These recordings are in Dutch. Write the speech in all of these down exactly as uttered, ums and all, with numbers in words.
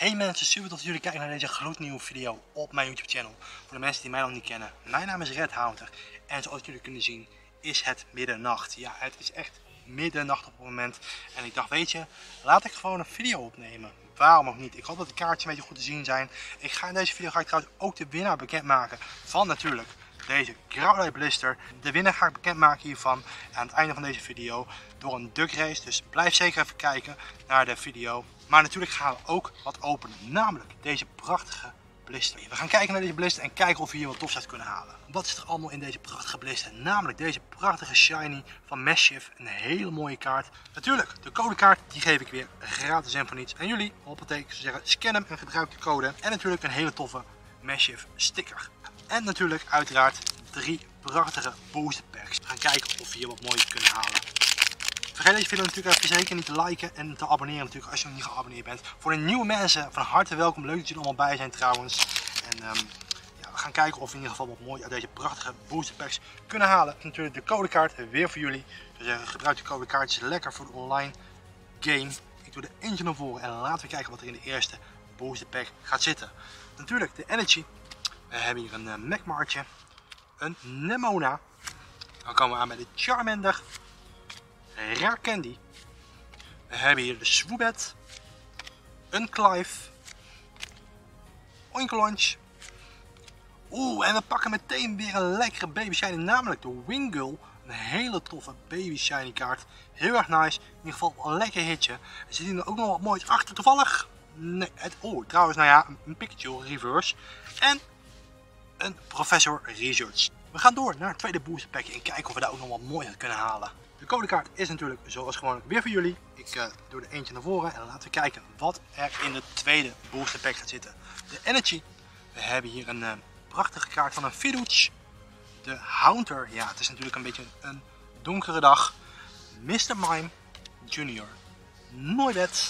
Hey mensen, super dat jullie kijken naar deze gloednieuwe video op mijn YouTube channel. Voor de mensen die mij nog niet kennen, mijn naam is Redhouter. En zoals jullie kunnen zien is het middernacht. Ja, het is echt middernacht op het moment. En ik dacht, weet je, laat ik gewoon een video opnemen. Waarom ook niet? Ik hoop dat de kaartjes een beetje goed te zien zijn. Ik ga in deze video ga ik trouwens ook de winnaar bekendmaken van natuurlijk deze Growlithe Blister. De winnaar ga ik bekendmaken hiervan aan het einde van deze video door een duck race. Dus blijf zeker even kijken naar de video. Maar natuurlijk gaan we ook wat openen, namelijk deze prachtige blister. We gaan kijken naar deze blister en kijken of we hier wat tofs uit kunnen halen. Wat is er allemaal in deze prachtige blister? Namelijk deze prachtige shiny van Meschief, een hele mooie kaart. Natuurlijk, de codekaart die geef ik weer gratis en voor niets. En jullie, hoppatee, ik zou zeggen, scan hem en gebruik de code. En natuurlijk een hele toffe Meschief sticker. En natuurlijk uiteraard drie prachtige booster packs. We gaan kijken of we hier wat moois kunnen halen. Vergeet deze video natuurlijk even zeker niet te liken en te abonneren natuurlijk als je nog niet geabonneerd bent. Voor de nieuwe mensen van harte welkom, leuk dat jullie allemaal bij zijn trouwens. En um, ja, we gaan kijken of we in ieder geval wat mooi uit deze prachtige booster packs kunnen halen. Natuurlijk de codekaart weer voor jullie. Dus uh, gebruik de codekaart, is lekker voor de online game. Ik doe de eentje naar voren en laten we kijken wat er in de eerste booster pack gaat zitten. Natuurlijk de Energy. We hebben hier een uh, Magmartje, een Nemona. Dan komen we aan bij de Charmander. Rare Candy. We hebben hier de Swoobat, een Clive, Oinkologne. Oeh, en we pakken meteen weer een lekkere baby shiny, namelijk de Wingull. Een hele toffe baby shiny kaart. Heel erg nice. In ieder geval een lekker hitje. Er zit hier ook nog wat moois achter toevallig. Nee, het, oh, trouwens, nou ja, een Pikachu reverse. En een Professor Research. We gaan door naar het tweede booster packje en kijken of we daar ook nog wat moois uit kunnen halen. De codekaart is natuurlijk zoals gewoonlijk weer voor jullie. Ik uh, doe er eentje naar voren en laten we kijken wat er in de tweede booster pack gaat zitten. De Energy. We hebben hier een uh, prachtige kaart van een Fidooch. De Haunter. Ja, het is natuurlijk een beetje een donkere dag. mister Mime Junior. Noibat.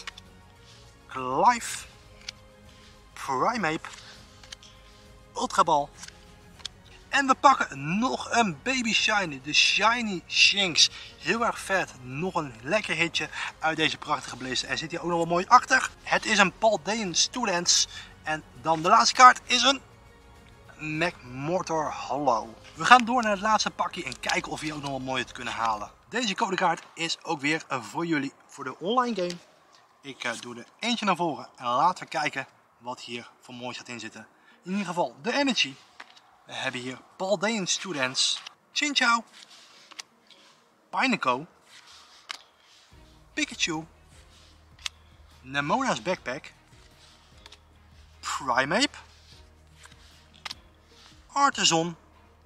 Clive. Primeape. Ultraball. En we pakken nog een baby shiny, de Shiny Shinx. Heel erg vet, nog een lekker hitje uit deze prachtige blister. Er zit hier ook nog wel mooi achter. Het is een Paldean Students. En dan de laatste kaart is een Magmortar Hollow. We gaan door naar het laatste pakje en kijken of we hier ook nog wel mooi uit kunnen halen. Deze codekaart is ook weer voor jullie voor de online game. Ik uh, doe er eentje naar voren en laten we kijken wat hier voor moois gaat inzitten. In ieder geval de Energy. We hebben hier Paldean Students, Chinchou, Pineco, Pikachu, Nemona's Backpack, Primeape, Artisan.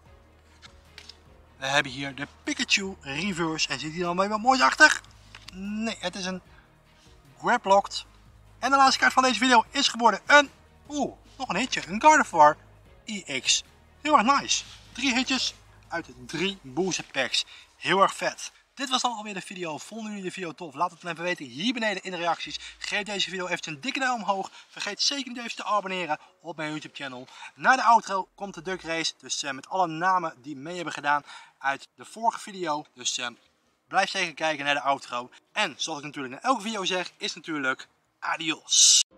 We hebben hier de Pikachu Reverse en zit hier dan weer wat moois achter? Nee, het is een Grablocked. En de laatste kaart van deze video is geworden een, oeh, nog een hitje, een Gardevoir E X. Heel erg nice. Drie hitjes uit drie booster packs. Heel erg vet. Dit was dan alweer de video. Vonden jullie de video tof? Laat het dan even weten hier beneden in de reacties. Geef deze video even een dikke duim omhoog. Vergeet zeker niet even te abonneren op mijn YouTube channel. Na de outro komt de duck race. Dus uh, met alle namen die mee hebben gedaan uit de vorige video. Dus uh, blijf zeker kijken naar de outro. En zoals ik natuurlijk naar elke video zeg is natuurlijk adios.